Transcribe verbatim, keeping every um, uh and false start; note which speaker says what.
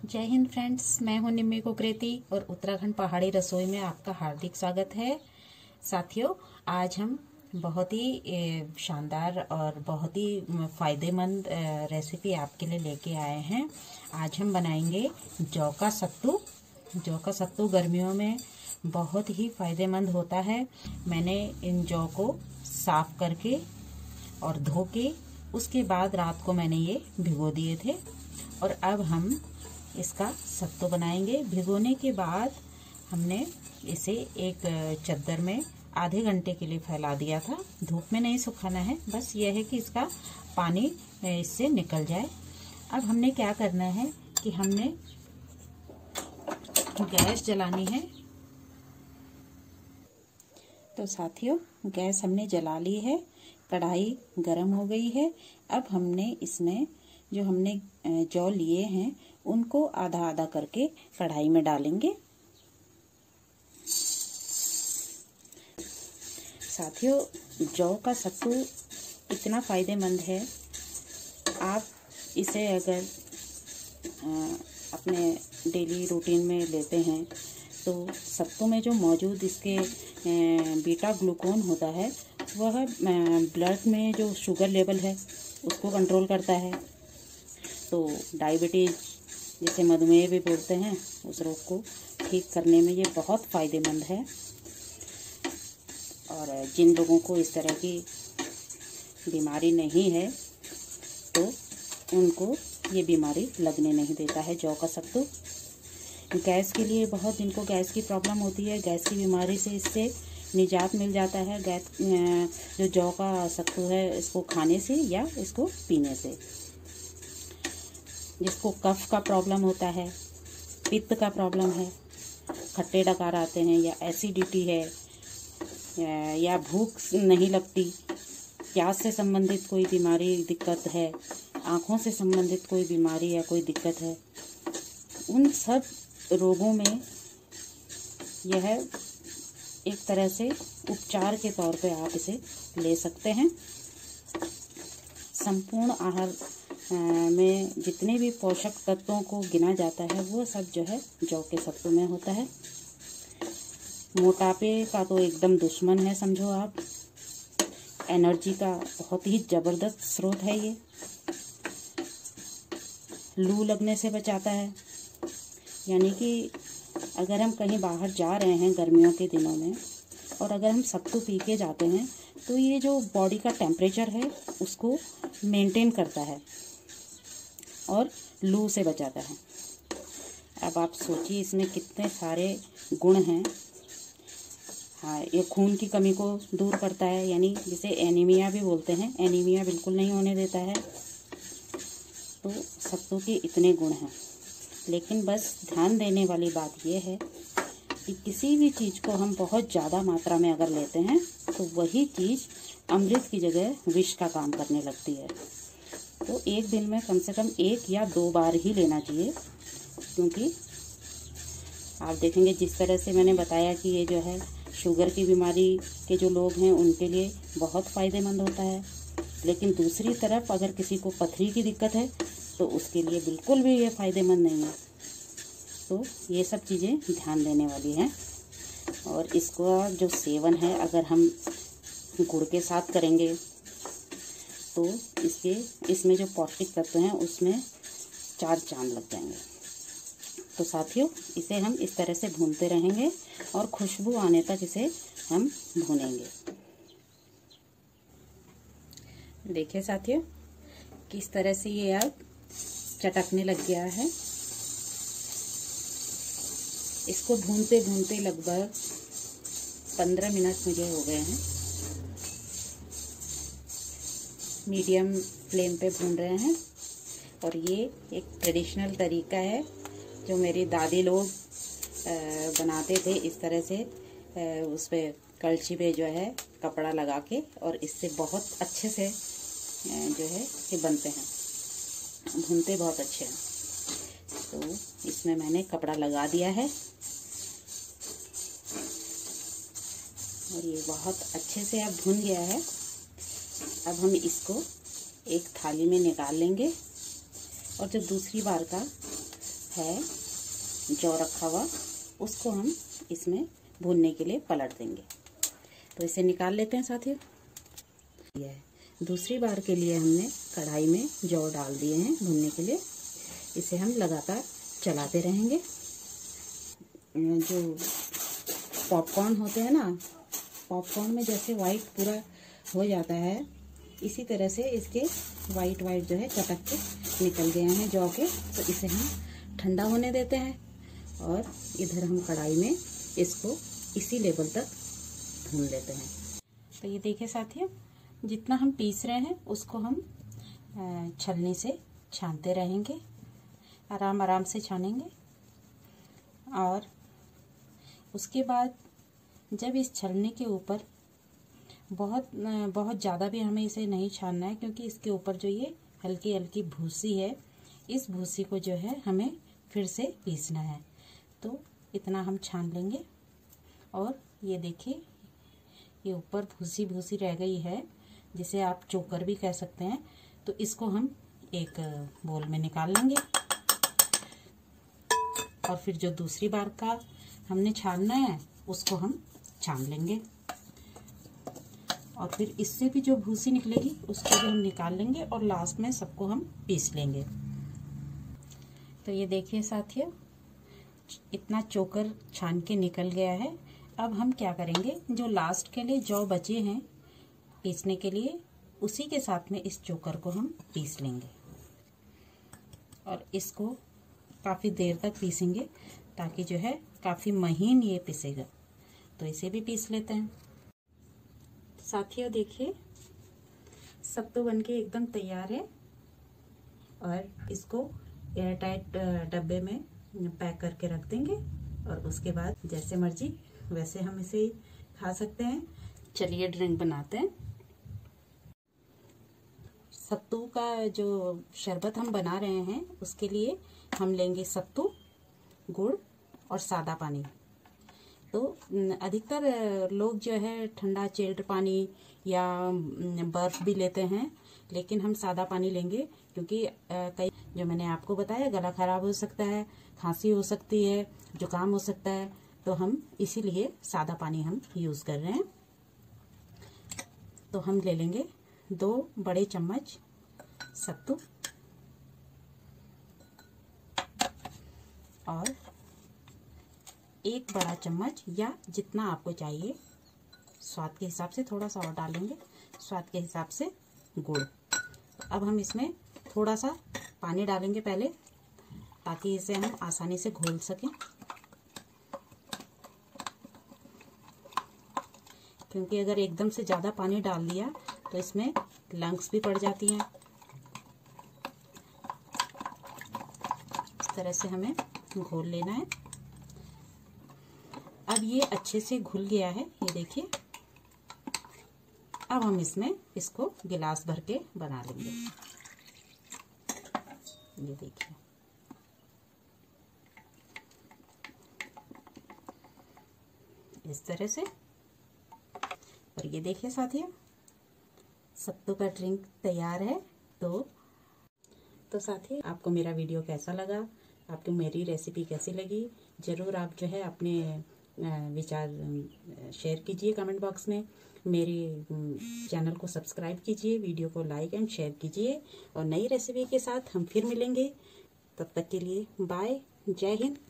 Speaker 1: जय हिंद फ्रेंड्स, मैं हूं निम्मी कुकरेती और उत्तराखंड पहाड़ी रसोई में आपका हार्दिक स्वागत है। साथियों, आज हम बहुत ही शानदार और बहुत ही फ़ायदेमंद रेसिपी आपके लिए लेके आए हैं। आज हम बनाएंगे जौ का सत्तू। जौ का सत्तू गर्मियों में बहुत ही फ़ायदेमंद होता है। मैंने इन जौ को साफ करके और धो के उसके बाद रात को मैंने ये भिगो दिए थे और अब हम इसका सत्तू बनाएंगे। भिगोने के बाद हमने इसे एक चद्दर में आधे घंटे के लिए फैला दिया था। धूप में नहीं सुखाना है, बस यह है कि इसका पानी इससे निकल जाए। अब हमने क्या करना है कि हमने गैस जलानी है। तो साथियों, गैस हमने जला ली है, कढ़ाई गरम हो गई है। अब हमने इसमें जो हमने जौ लिए हैं उनको आधा आधा करके कढ़ाई में डालेंगे। साथियों, जौ का सत्तू इतना फ़ायदेमंद है, आप इसे अगर अपने डेली रूटीन में लेते हैं तो सत्तू में जो मौजूद इसके बीटा ग्लूकोन होता है वह ब्लड में जो शुगर लेवल है उसको कंट्रोल करता है। तो डायबिटीज़, जिसे मधुमेह भी बोलते हैं, उस रोग को ठीक करने में ये बहुत फ़ायदेमंद है। और जिन लोगों को इस तरह की बीमारी नहीं है तो उनको ये बीमारी लगने नहीं देता है जौ का सत्तू। गैस के लिए, बहुत जिनको गैस की प्रॉब्लम होती है, गैस की बीमारी से इससे निजात मिल जाता है। गैस जो जौ का सत्तू है इसको खाने से या इसको पीने से। जिसको कफ का प्रॉब्लम होता है, पित्त का प्रॉब्लम है, खट्टे डकार आते हैं या एसिडिटी है या भूख नहीं लगती, प्यास से संबंधित कोई बीमारी दिक्कत है, आँखों से संबंधित कोई बीमारी या कोई दिक्कत है, उन सब रोगों में यह एक तरह से उपचार के तौर पे आप इसे ले सकते हैं। संपूर्ण आहार में जितने भी पोषक तत्वों को गिना जाता है वो सब जो है जौ के सत्तू में होता है। मोटापे का तो एकदम दुश्मन है समझो आप। एनर्जी का बहुत ही ज़बरदस्त स्रोत है ये। लू लगने से बचाता है, यानी कि अगर हम कहीं बाहर जा रहे हैं गर्मियों के दिनों में और अगर हम सत्तू पी के जाते हैं तो ये जो बॉडी का टेम्परेचर है उसको मेंटेन करता है और लू से बचाता है। अब आप सोचिए इसमें कितने सारे गुण हैं। हाँ, ये खून की कमी को दूर करता है, यानी जिसे एनीमिया भी बोलते हैं, एनीमिया बिल्कुल नहीं होने देता है। तो सत्तू के इतने गुण हैं, लेकिन बस ध्यान देने वाली बात यह है कि किसी भी चीज़ को हम बहुत ज़्यादा मात्रा में अगर लेते हैं तो वही चीज़ अमृत की जगह विष का काम करने लगती है। तो एक दिन में कम से कम एक या दो बार ही लेना चाहिए, क्योंकि आप देखेंगे जिस तरह से मैंने बताया कि ये जो है शुगर की बीमारी के जो लोग हैं उनके लिए बहुत फ़ायदेमंद होता है, लेकिन दूसरी तरफ अगर किसी को पथरी की दिक्कत है तो उसके लिए बिल्कुल भी ये फ़ायदेमंद नहीं है। तो ये सब चीज़ें ध्यान देने वाली हैं। और इसका जो सेवन है अगर हम गुड़ के साथ करेंगे तो इसके इसमें जो पौष्टिक तत्व हैं उसमें चार चांद लग जाएंगे। तो साथियों, इसे हम इस तरह से भूनते रहेंगे और खुशबू आने तक इसे हम भूनेंगे। देखिए साथियों, किस तरह से ये अब चटकने लग गया है। इसको भूनते भूनते लगभग पंद्रह मिनट मुझे हो गए हैं। मीडियम फ्लेम पे भून रहे हैं और ये एक ट्रेडिशनल तरीका है जो मेरी दादी लोग बनाते थे। इस तरह से उस पर कलछी पे जो है कपड़ा लगा के, और इससे बहुत अच्छे से जो है ये बनते हैं, भूनते बहुत अच्छे हैं। तो इसमें मैंने कपड़ा लगा दिया है और ये बहुत अच्छे से अब भुन गया है। अब हम इसको एक थाली में निकाल लेंगे और जो दूसरी बार का है जौ रखा हुआ, उसको हम इसमें भूनने के लिए पलट देंगे। तो इसे निकाल लेते हैं साथियों। यह दूसरी बार के लिए हमने कढ़ाई में जौ डाल दिए हैं भूनने के लिए। इसे हम लगातार चलाते रहेंगे। जो पॉपकॉर्न होते हैं ना, पॉपकॉर्न में जैसे वाइट पूरा हो जाता है, इसी तरह से इसके वाइट वाइट जो है चटक के निकल गए हैं जौ के। तो इसे हम ठंडा होने देते हैं और इधर हम कढ़ाई में इसको इसी लेवल तक भून लेते हैं। तो ये देखिए साथियों, जितना हम पीस रहे हैं उसको हम छलनी से छानते रहेंगे, आराम आराम से छानेंगे। और उसके बाद जब इस छलनी के ऊपर बहुत बहुत ज़्यादा भी हमें इसे नहीं छानना है, क्योंकि इसके ऊपर जो ये हल्की हल्की भूसी है, इस भूसी को जो है हमें फिर से पीसना है। तो इतना हम छान लेंगे। और ये देखिए, ये ऊपर भूसी भूसी रह गई है, जिसे आप चोकर भी कह सकते हैं। तो इसको हम एक बोल में निकाल लेंगे और फिर जो दूसरी बार का हमने छानना है उसको हम छान लेंगे। और फिर इससे भी जो भूसी निकलेगी उसको भी हम निकाल लेंगे और लास्ट में सबको हम पीस लेंगे। तो ये देखिए साथियों, इतना चोकर छान के निकल गया है। अब हम क्या करेंगे, जो लास्ट के लिए जौ बचे हैं पीसने के लिए, उसी के साथ में इस चोकर को हम पीस लेंगे और इसको काफ़ी देर तक पीसेंगे, ताकि जो है काफ़ी महीन ये पिसेगा। तो इसे भी पीस लेते हैं। साथियों देखिए, सत्तू बनके एकदम तैयार है और इसको एयर टाइट डब्बे में पैक करके रख देंगे और उसके बाद जैसे मर्जी वैसे हम इसे खा सकते हैं। चलिए ड्रिंक बनाते हैं। सत्तू का जो शरबत हम बना रहे हैं उसके लिए हम लेंगे सत्तू, गुड़ और सादा पानी। तो अधिकतर लोग जो है ठंडा चिल्ड पानी या बर्फ भी लेते हैं, लेकिन हम सादा पानी लेंगे, क्योंकि कई जो मैंने आपको बताया गला खराब हो सकता है, खांसी हो सकती है, जुकाम हो सकता है। तो हम इसीलिए सादा पानी हम यूज़ कर रहे हैं। तो हम ले लेंगे दो बड़े चम्मच सत्तू और एक बड़ा चम्मच या जितना आपको चाहिए, स्वाद के हिसाब से थोड़ा सा और डालेंगे, स्वाद के हिसाब से गुड़। अब हम इसमें थोड़ा सा पानी डालेंगे पहले, ताकि इसे हम आसानी से घोल सकें, क्योंकि अगर एकदम से ज़्यादा पानी डाल दिया तो इसमें लंग्स भी पड़ जाती हैं। इस तरह से हमें घोल लेना है। अब ये अच्छे से घुल गया है, ये देखिए। अब हम इसमें इसको गिलास भर के बना लेंगे। ये देखिए, इस तरह से। और ये देखिए साथियों, सत्तू का ड्रिंक तैयार है। तो तो साथियों, आपको मेरा वीडियो कैसा लगा, आपको मेरी रेसिपी कैसी लगी, ज़रूर आप जो है अपने विचार शेयर कीजिए कमेंट बॉक्स में। मेरे चैनल को सब्सक्राइब कीजिए, वीडियो को लाइक एंड शेयर कीजिए और नई रेसिपी के साथ हम फिर मिलेंगे। तब तक के लिए बाय, जय हिंद।